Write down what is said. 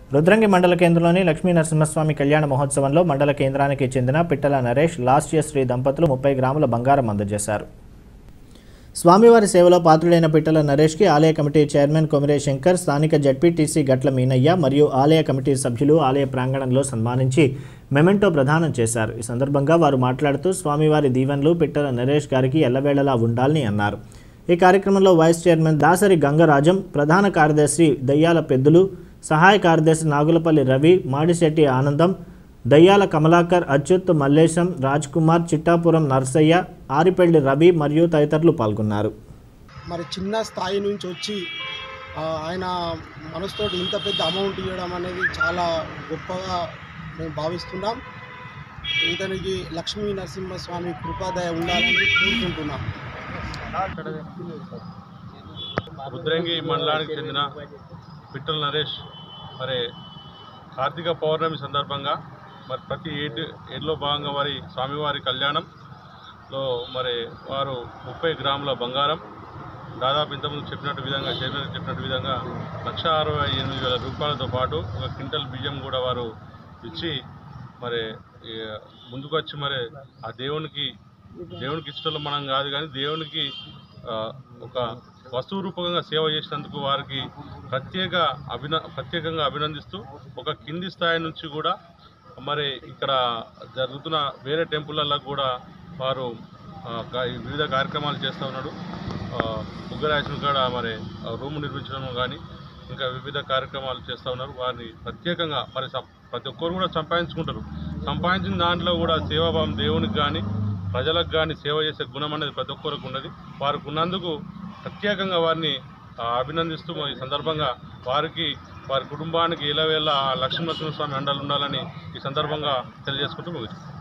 రుద్రంగి మండల కేంద్రంలోని లక్ష్మీ నరసింహస్వామి కళ్యాణ మహోత్సవంలో మండల కేంద్రానికి చెందిన పిట్టల నరేష్ లాస్య శ్రీ దంపతులు 30 గ్రాముల బంగారం అందజేశారు. స్వామివారి సేవలో పాత్రుడైన పిట్టల నరేష్కి ఆలయ కమిటీ చైర్మన్ కొమిరే శంకర్, స్థానిక జడ్పీటీసీ గట్ల మీనయ్య మరియు ఆలయ కమిటీ సభ్యులు ఆలయ ప్రాంగణంలో సన్మానించి మెమెంటో ప్రదానం చేశారు. ఈ సందర్భంగా వారు మాట్లాడుతూ స్వామివారి దీవెనలు పిట్టల నరేష్ గారికి ఎల్లవేళలా ఉండాలని అన్నారు. ఈ కార్యక్రమంలో వైస్ చైర్మన్ దాసరి గంగరాజం, ప్రధాన కార్యదర్శి దయ్యాల పెద్దులు, సహాయ కార్యదర్శి నాగులపల్లి రవి, మాడిశెట్టి ఆనందం, దయ్యాల కమలాకర్, అచ్యుత్, మల్లేశం, రాజ్ కుమార్, చిట్టాపురం నర్సయ్య, ఆరిపెళ్లి రవి మరియు తదితరులు పాల్గొన్నారు. మరి చిన్న స్థాయి నుంచి వచ్చి ఆయన మనసుతో ఇంత పెద్ద అమౌంట్ ఇవ్వడం అనేది చాలా గొప్పగా మేము భావిస్తున్నాం. ఇతనికి లక్ష్మీ నరసింహస్వామి కృపాదయ ఉండాలని కోరుకుంటున్నాం. రుద్రంగి మండలానికి చెందిన పిట్టల నరేష్ మరి కార్తీక పౌర్ణమి సందర్భంగా మరి ప్రతి ఏడులో భాగంగా వారి స్వామివారి కళ్యాణంలో మరి వారు 30 గ్రాముల బంగారం, దాదాపు ఇంతకుముందు చెప్పినట్టు విధంగా చైర్మన్ చెప్పినట్టు విధంగా 1,68,000 రూపాయలతో పాటు 1 క్వింటల్ బియ్యం కూడా వారు ఇచ్చి మరి ముందుకు వచ్చి మరి ఆ దేవునికి ఇష్టంలో మనం కాదు కానీ దేవునికి ఒక వస్తువు రూపంగా సేవ చేసినందుకు వారికి ప్రత్యేకంగా అభినందిస్తూ ఒక కింది స్థాయి నుంచి కూడా మరి ఇక్కడ జరుగుతున్న వేరే టెంపుల్లలో కూడా వారు వివిధ కార్యక్రమాలు చేస్తూ ఉన్నాడు. ముగ్గురాసిన కాడ మరి రూమ్ నిర్మించడం కానీ ఇంకా వివిధ కార్యక్రమాలు చేస్తూ ఉన్నారు. వారిని ప్రత్యేకంగా మరి ప్రతి ఒక్కరు కూడా సంపాదించిన దాంట్లో కూడా సేవాభావం దేవునికి కానీ ప్రజలకు కానీ సేవ చేసే గుణం అనేది ప్రతి ఒక్కరికి ఉన్నది. వారికి ఉన్నందుకు ప్రత్యేకంగా వారిని అభినందిస్తూ ఈ సందర్భంగా వారి కుటుంబానికి ఇలవేళ లక్ష్మీ నరసింహస్వామి అండలు ఉండాలని ఈ సందర్భంగా తెలియజేసుకుంటూ ముగిస్తాం.